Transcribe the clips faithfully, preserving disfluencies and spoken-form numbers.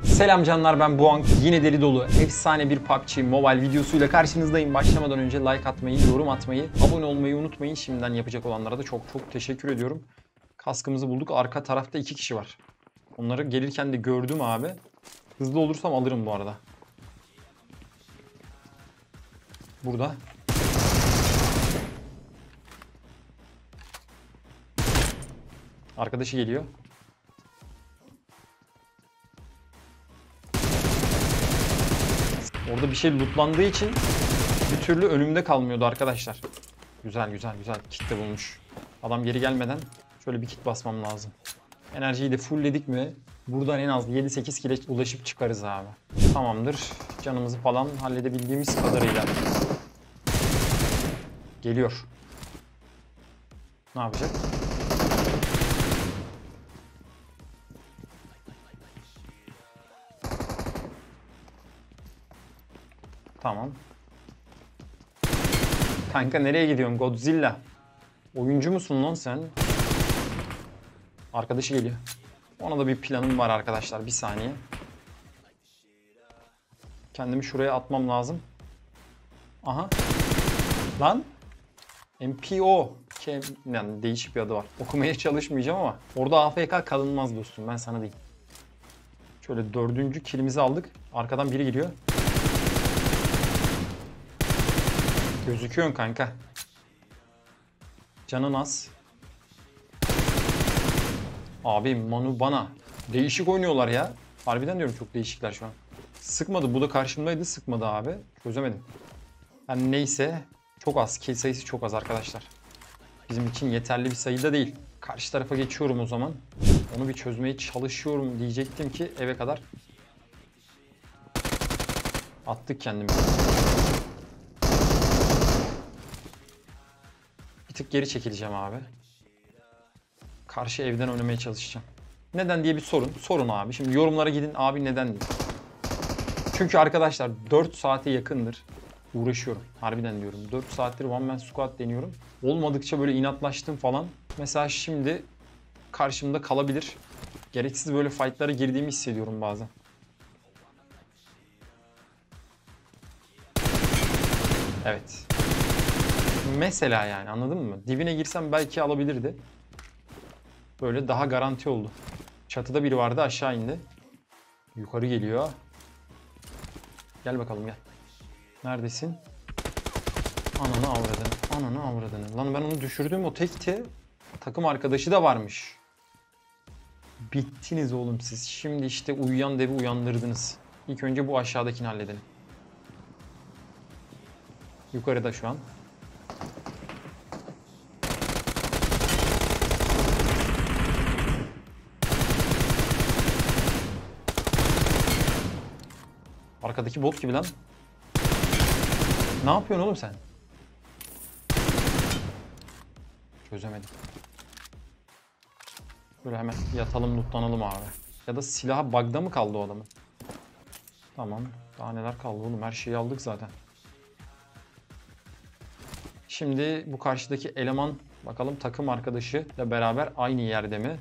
Selam canlar, ben Buang. Yine deli dolu efsane bir P U B G Mobile videosuyla karşınızdayım. Başlamadan önce like atmayı, yorum atmayı, abone olmayı unutmayın. Şimdiden yapacak olanlara da çok çok teşekkür ediyorum. Kaskımızı bulduk. Arka tarafta iki kişi var. Onları gelirken de gördüm abi. Hızlı olursam alırım bu arada. Burada. Arkadaşı geliyor. Orada bir şey lootlandığı için bir türlü önümde kalmıyordu arkadaşlar. Güzel güzel güzel kit de bulmuş. Adam geri gelmeden şöyle bir kit basmam lazım. Enerjiyi de fullledik mi buradan en az yedi sekiz kile ulaşıp çıkarız abi. Tamamdır. Canımızı falan halledebildiğimiz kadarıyla. Geliyor. Ne yapacak? Tamam. Kanka nereye gidiyorsun Godzilla? Oyuncu musun lan sen? Arkadaşı geliyor. Ona da bir planım var arkadaşlar. Bir saniye. Kendimi şuraya atmam lazım. Aha. Lan. M P O. Ke yani değişik bir adı var. Okumaya çalışmayacağım ama. Orada A F K kalınmaz dostum. Ben sana diyeyim. Şöyle dördüncü kilimizi aldık. Arkadan biri geliyor. Gözüküyorsun kanka. Canın az. Abi Manu bana. Değişik oynuyorlar ya. Harbiden diyorum çok değişikler şu an. Sıkmadı. Bu da karşımdaydı. Sıkmadı abi. Çözemedim. Yani neyse. Çok az. Kill sayısı çok az arkadaşlar. Bizim için yeterli bir sayıda değil. Karşı tarafa geçiyorum o zaman. Onu bir çözmeye çalışıyorum diyecektim ki eve kadar. Attık kendimizi. Bir tık geri çekileceğim abi. Karşı evden oynamaya çalışacağım. Neden diye bir sorun. Sorun abi. Şimdi yorumlara gidin abi neden diye. Çünkü arkadaşlar dört saate yakındır uğraşıyorum. Harbiden diyorum. dört saattir one man squad deniyorum. Olmadıkça böyle inatlaştım falan. Mesela şimdi karşımda kalabilir. Gereksiz böyle fightlara girdiğimi hissediyorum bazen. Evet. Mesela yani anladın mı? Dibine girsem belki alabilirdi. Böyle daha garanti oldu. Çatıda biri vardı, aşağı indi. Yukarı geliyor. Gel bakalım gel. Neredesin? Ananı avradını. Ananı avradını. Lan ben onu düşürdüm, o tekti. Takım arkadaşı da varmış. Bittiniz oğlum siz. Şimdi işte uyuyan devi uyandırdınız. İlk önce bu aşağıdakini halledelim. Yukarıda şu an. Arkadaki bot gibi lan. Ne yapıyorsun oğlum sen? Çözemedim. Böyle hemen yatalım, lootlanalım abi. Ya da silaha bug'da mı kaldı o adamın? Tamam. Daha neler kaldı oğlum? Her şeyi aldık zaten. Şimdi bu karşıdaki eleman bakalım takım arkadaşıyla beraber aynı yerde mi?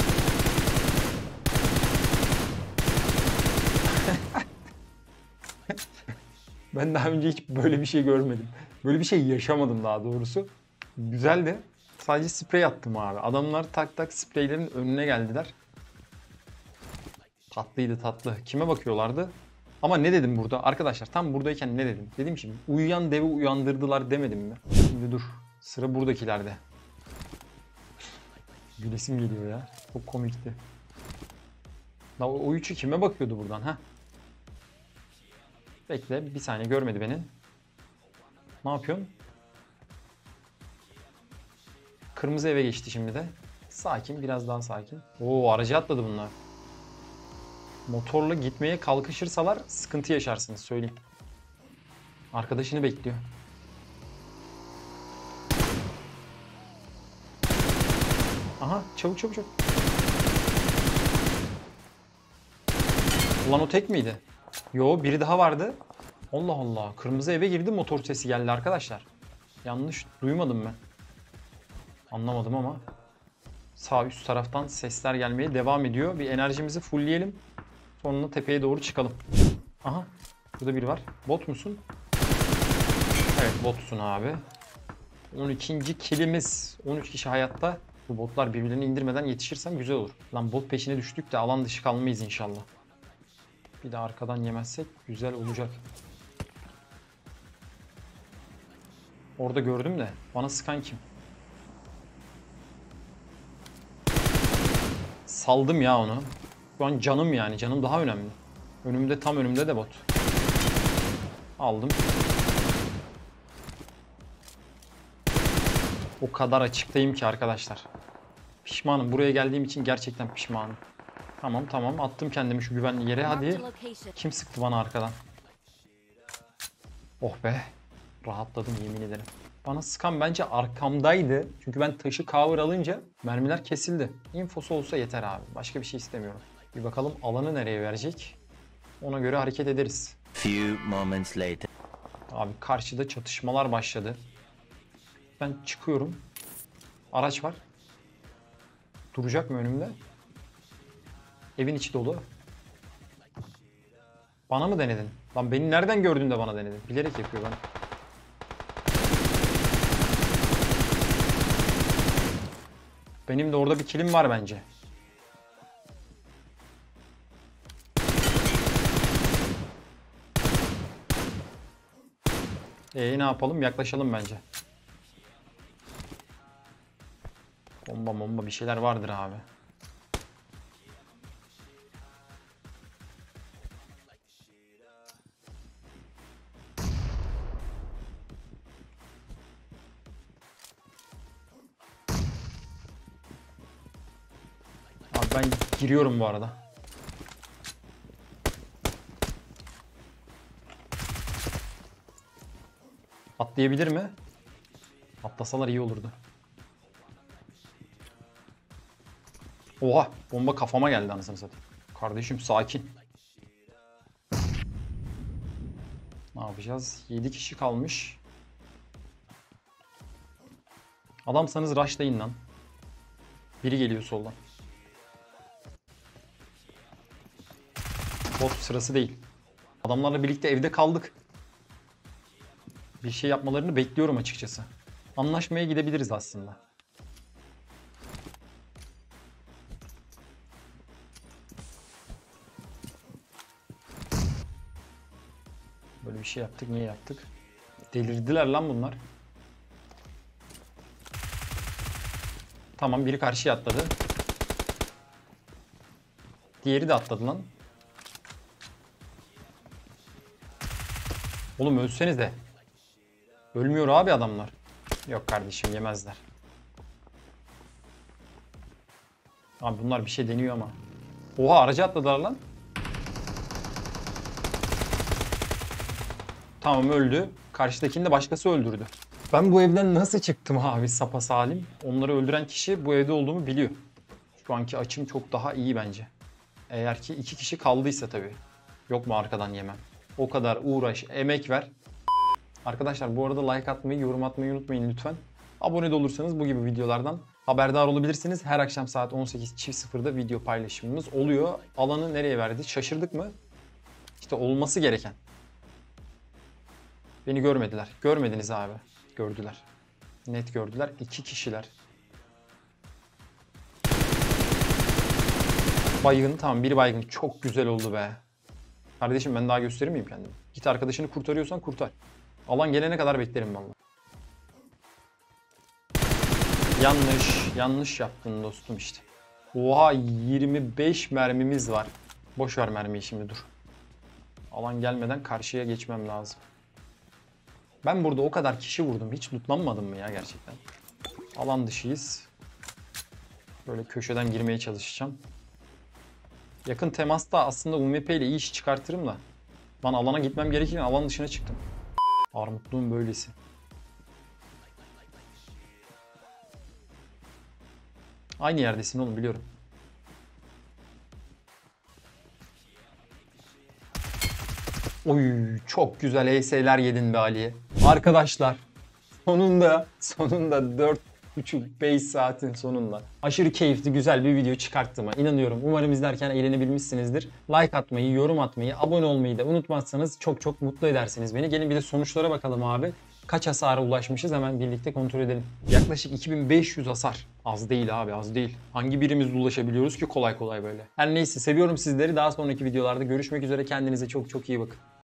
Ben daha önce hiç böyle bir şey görmedim. Böyle bir şey yaşamadım daha doğrusu. Güzeldi. Sadece sprey attım abi. Adamlar tak tak spreylerin önüne geldiler. Tatlıydı tatlı. Kime bakıyorlardı? Ama ne dedim burada? Arkadaşlar tam buradayken ne dedim? Dedim ki uyuyan devi uyandırdılar demedim mi? Şimdi dur. Sıra buradakilerde. Gülesim geliyor ya. Çok komikti. Daha o üçü kime bakıyordu buradan ha? Bekle bir saniye, görmedi beni. Ne yapıyorsun? Kırmızı eve geçti şimdi de. Sakin, biraz daha sakin. Oo, aracı atladı bunlar. Motorla gitmeye kalkışırsalar sıkıntı yaşarsınız söyleyeyim. Arkadaşını bekliyor. Aha, çabuk çabuk çabuk. Ulan o tek miydi? Yo, biri daha vardı. Allah Allah. Kırmızı eve girdi, motor sesi geldi arkadaşlar. Yanlış duymadım ben. Anlamadım ama. Sağ üst taraftan sesler gelmeye devam ediyor. Bir enerjimizi fullleyelim. Sonra tepeye doğru çıkalım. Aha. Burada biri var. Bot musun? Evet botsun abi. on ikinci kilimiz. on üç kişi hayatta. Bu botlar birbirlerini indirmeden yetişirsem güzel olur. Lan bot peşine düştük de alan dışı kalmayız inşallah. Bir de arkadan yemezsek güzel olacak. Orada gördüm de bana sıkan kim? Saldım ya onu. Şu an canım yani. Canım daha önemli. Önümde, tam önümde de bot. Aldım. O kadar açıktayım ki arkadaşlar. Pişmanım. Buraya geldiğim için gerçekten pişmanım. Tamam tamam. Attım kendimi şu güvenli yere. Hadi. Kim sıktı bana arkadan? Oh be. Rahatladım yemin ederim. Bana sıkan bence arkamdaydı. Çünkü ben taşı cover alınca mermiler kesildi. İnfosu olsa yeter abi. Başka bir şey istemiyorum. Bir bakalım alanı nereye verecek. Ona göre hareket ederiz. Few moments later. Abi karşıda çatışmalar başladı. Ben çıkıyorum. Araç var. Duracak mı önümde? Evin içi dolu. Bana mı denedin? Lan beni nereden gördün de bana denedin? Bilerek yapıyor bana. Benim de orada bir kilim var bence. Ee ne yapalım? Yaklaşalım bence. Bomba bomba bir şeyler vardır abi. Abi ben giriyorum bu arada. Atlayabilir mi? Atlasalar iyi olurdu. Oha! Bomba kafama geldi anasını satayım. Kardeşim sakin. Ne yapacağız? yedi kişi kalmış. Adamsanız rushlayın lan. Biri geliyor soldan. Bot sırası değil. Adamlarla birlikte evde kaldık. Bir şey yapmalarını bekliyorum açıkçası. Anlaşmaya gidebiliriz aslında. Böyle bir şey yaptık. Niye yaptık? Delirdiler lan bunlar. Tamam biri karşıya atladı. Diğeri de atladı lan. Oğlum ölseniz de. Ölmüyor abi adamlar. Yok kardeşim yemezler. Abi bunlar bir şey deniyor ama. Oha araca atladılar lan. Tamam öldü. Karşıdakini de başkası öldürdü. Ben bu evden nasıl çıktım abi sapasalim? Onları öldüren kişi bu evde olduğumu biliyor. Şu anki açım çok daha iyi bence. Eğer ki iki kişi kaldıysa tabii. Yok mu arkadan yemem? O kadar uğraş, emek ver. Arkadaşlar bu arada like atmayı, yorum atmayı unutmayın lütfen. Abone de olursanız bu gibi videolardan haberdar olabilirsiniz. Her akşam saat on sekiz sıfırda video paylaşımımız oluyor. Alanı nereye verdi? Şaşırdık mı? İşte olması gereken. Beni görmediler. Görmediniz abi. Gördüler. Net gördüler. İki kişiler. Baygın. Tamam biri baygın. Çok güzel oldu be. Kardeşim ben daha göstermeyeyim kendimi. Git arkadaşını kurtarıyorsan kurtar. Alan gelene kadar beklerim vallahi. Yanlış. Yanlış yaptın dostum işte. Oha yirmi beş mermimiz var. Boş ver mermiyi şimdi dur. Alan gelmeden karşıya geçmem lazım. Ben burada o kadar kişi vurdum. Hiç lootlanmadım mı ya gerçekten? Alan dışıyız. Böyle köşeden girmeye çalışacağım. Yakın temasta aslında U M P ile iyi iş çıkartırım da. Lan alana gitmem gerekirken alan dışına çıktım. Armutluğun böylesi. Aynı yerdesin oğlum biliyorum. Oy çok güzel E S'ler yedin be Ali'ye. Arkadaşlar sonunda sonunda dört buçuk beş saatin sonunda aşırı keyifli, güzel bir video çıkarttığıma inanıyorum. Umarım izlerken eğlenebilmişsinizdir. Like atmayı, yorum atmayı, abone olmayı da unutmazsanız çok çok mutlu edersiniz beni. Gelin bir de sonuçlara bakalım abi. Kaç hasara ulaşmışız hemen birlikte kontrol edelim. Yaklaşık iki bin beş yüz hasar. Az değil abi, az değil. Hangi birimizle ulaşabiliyoruz ki kolay kolay böyle? Her neyse, seviyorum sizleri. Daha sonraki videolarda görüşmek üzere. Kendinize çok çok iyi bakın.